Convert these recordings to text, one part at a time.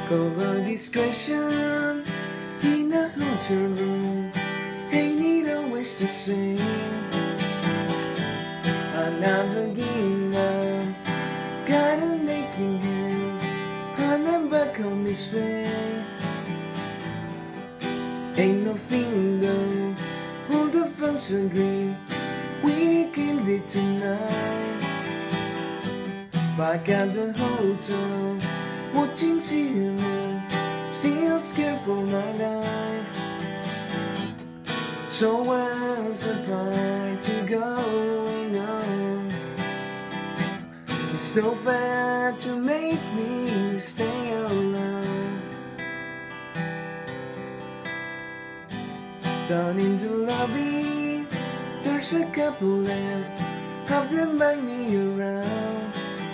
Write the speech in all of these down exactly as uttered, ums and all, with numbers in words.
Cover discretion in a hotel room. Ain't it always the same? Another dinner, got a naked girl, and I'm back on this way. Ain't nothing though, all the fans agree we killed it tonight. Back at the hotel, watching C N N, still scared for my life. So where's the party going on? It's no fair to make me stay alone. Down in the lobby, there's a couple left, have them by me around.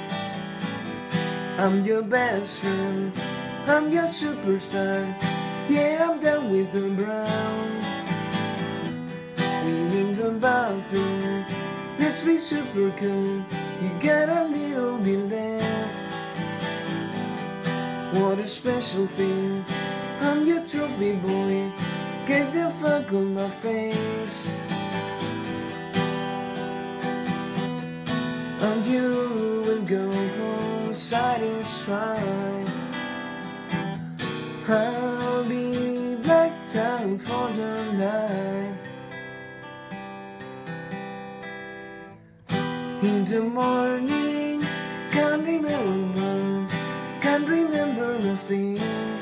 I'm your best friend, I'm your superstar, yeah, I'm down with the brown. We in the bathroom, let's be super cool, you got a little bit left. What a special thing, I'm your trophy boy, get the fuck on my face. And you will go home satisfied. I'll be blacked out for the night. In the morning, can't remember, can't remember a thing.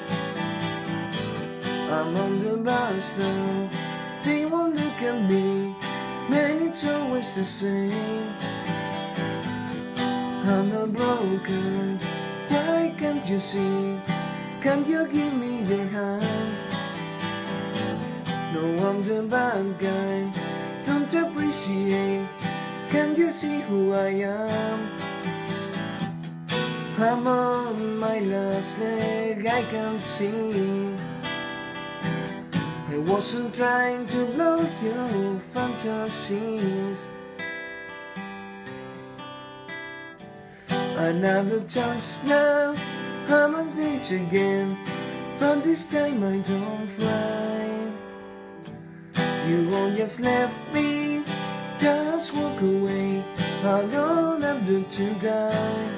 I'm on the bus now, they won't look at me, man, it's always the same. I'm not broken, why can't you see? Can't you give me your hand? No, I'm the bad guy, don't appreciate. Can't you see who I am? I'm on my last leg, I can't see. I wasn't trying to blow your fantasies. Another chance now, I'm on stage again, but this time I don't fly. You all just left me, just walk away, alone I'm doomed to die.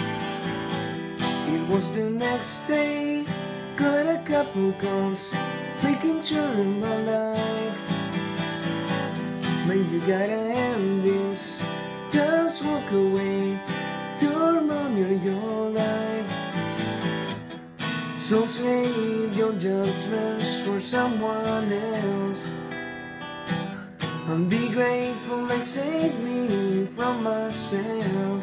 It was the next day, got a couple calls, making sure of my life. Man, you gotta end this, just walk away, you're on your life. So save your judgments for someone else, and be grateful they saved me from myself.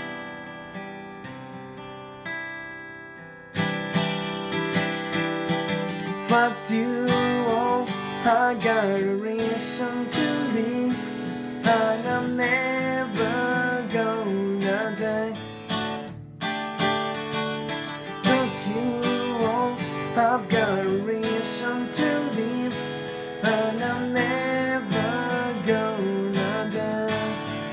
Fuck you all, I got a reason to live, and I'm never gonna die. Fuck you all, I've got a reason to live, and I'm never gonna die.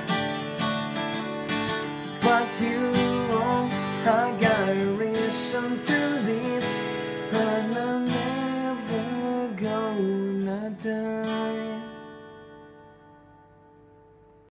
Fuck you all, I got a reason to live, and I'm never gonna die.